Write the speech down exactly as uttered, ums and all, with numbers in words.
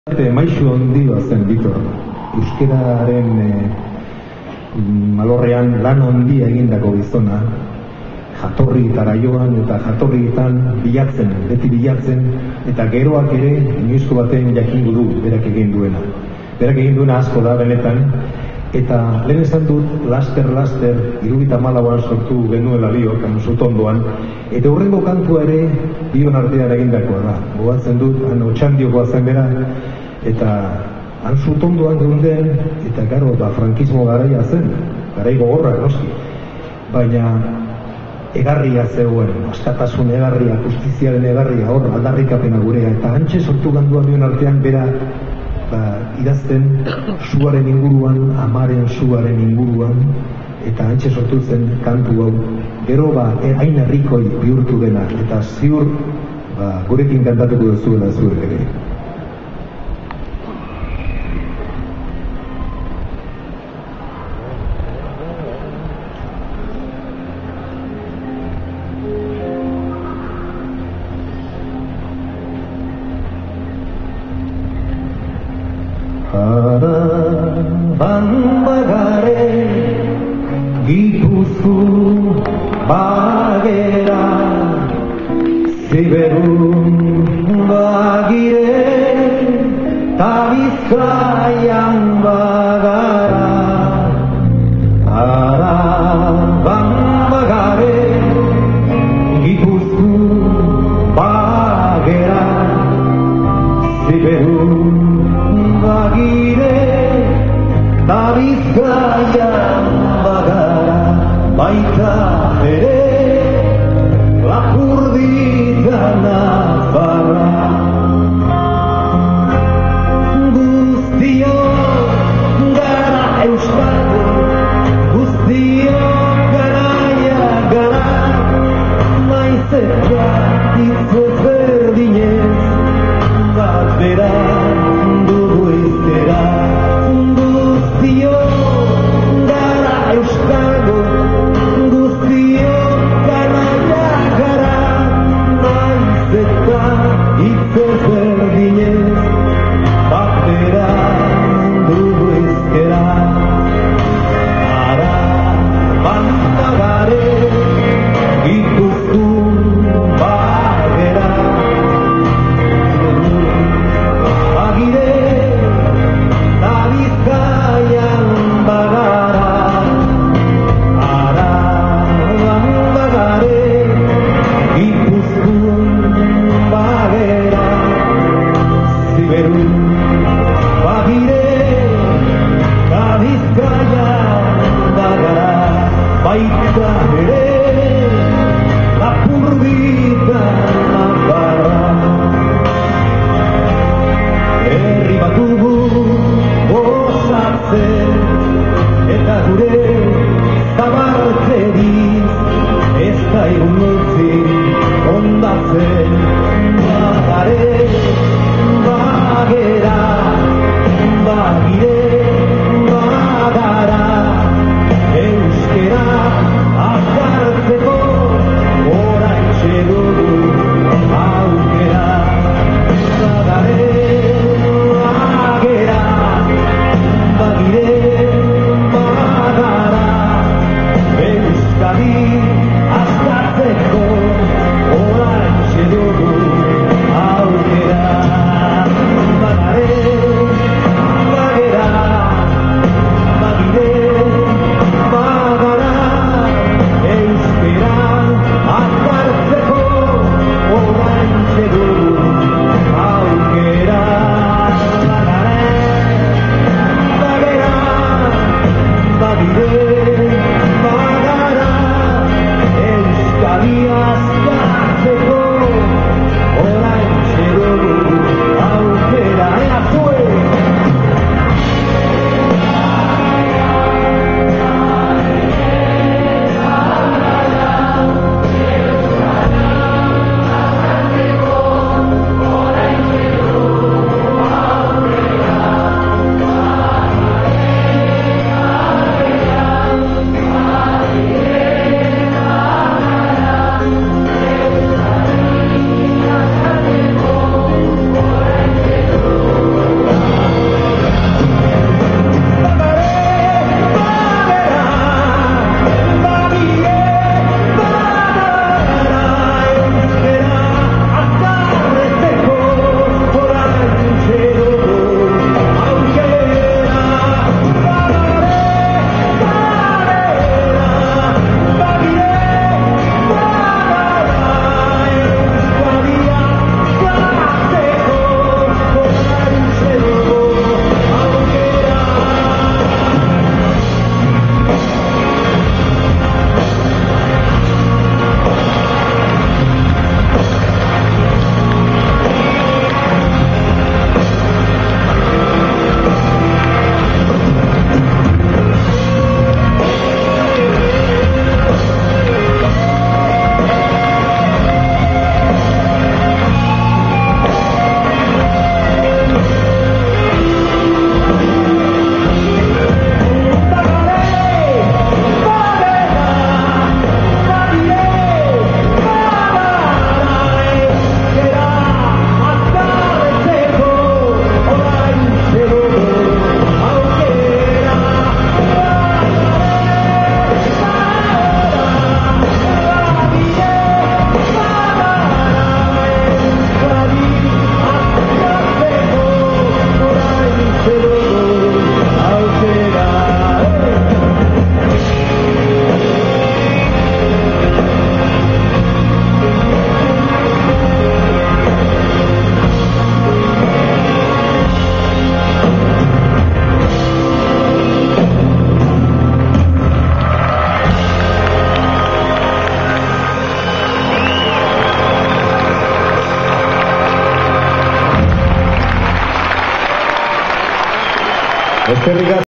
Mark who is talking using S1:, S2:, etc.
S1: Maisu handia zen Bitor, euskararen e, malorrean lan handia egindako gizona, jatorrietara joan eta jatorrietan bilatzen, beti bilatzen, eta geroak ere inoizko baten jakindu du berak egin duena. Berak egin duena asko da benetan, eta lehen esan dut, laster-laster, hirurogeita hamalauan sortu genuela biok, Zutondoan, eta hurrengo kantua ere bion artean egindakoa da. Gogatzen dut, han Otxandiokoa zen bera, eta han Zutondoan geunden, eta gero da frankismo garaia zen, garai gogorra, noski. Baina egarria zegoen, askatasun egarria, justiziaren egarria, hor aldarrikapena gurea, eta hantxe sortu gandua bion artean bera, ba, idazten suaren inguruan, amaren suaren inguruan, eta hantxe sortu zen kantu hau. Gero ba, hain herrikoi bihurtu dena, eta ziur ba, gurekin kantatuko duzuela zuek ere. Haraban bagare Gipuzkoa bagera Ziberun bagire ta Bizkaian bagara Haraban bagare Gipuzkoa bagera Ziberun bagire ta Bizkaian bagara baita ere Lapurdita Nafarra guztiok gara euskal guztiok garaia gara maiz eta hitz ezberdinez bat bera dugu iztera guztiok gara euskal guztiok garaia gara maiz eta Eskerrik asko.